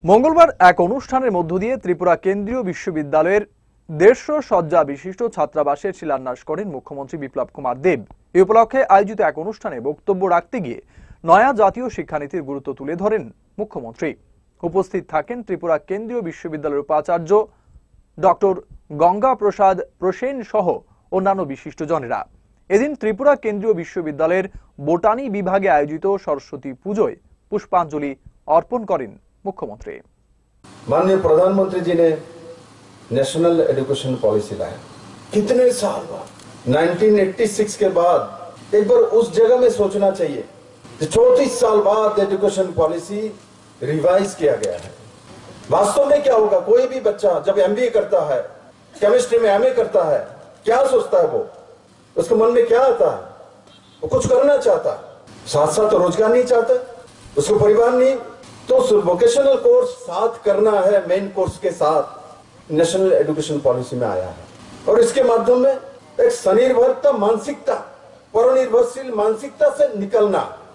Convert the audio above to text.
मंगलवार एक अनुष्ठानेर मध्य दिए त्रिपुरा केंद्रीय विश्वविद्यालयेर 150 शয্যা विशिष्ट छात्रावासेर शिलान्यास करेन मुख्यमंत्री विप्लव कुमार देव। ए उपलक्षे आयोजित एक अनुष्ठाने बक्तव्य राखते गिये नया जातीय शिक्षानीतिर गुरुत्व तुले धरेन मुख्यमंत्री। उपस्थित थाकेन त्रिपुरा केंद्रीय विश्वविद्यालयेर उपाचार्य डॉक्टर गंगा प्रसाद प्रसेन सह अन्यान्य विशिष्टजनेरा। एदिन त्रिपुरा केंद्रीय विश्वविद्यालयेर बोटानी विभागे आयोजित सरस्वती पूजोय पुष्पांजलि अर्पण करेन मुख्यमंत्री। माननीय प्रधानमंत्री जी ने नेशनल एजुकेशन पॉलिसी लाया। कितने साल बाद 1986 के बाद एक बार उस जगह में सोचना चाहिए। 34 साल बाद एजुकेशन पॉलिसी रिवाइज किया गया है। वास्तव में क्या होगा, कोई भी बच्चा जब एमबीए करता है, केमिस्ट्री में एमए करता है, क्या सोचता है वो, उसके मन में क्या आता है? वो कुछ करना चाहता है, साथ साथ रोजगार नहीं चाहता, उसको परिवार नहीं, तो वोकेशनल कोर्स साथ करना है मेन कोर्स के साथ नेशनल एजुकेशन पॉलिसी में आया है। और इसके माध्यम में एक स्वनिर्भरता मानसिकता, परनिर्भरशील मानसिकता से निकलना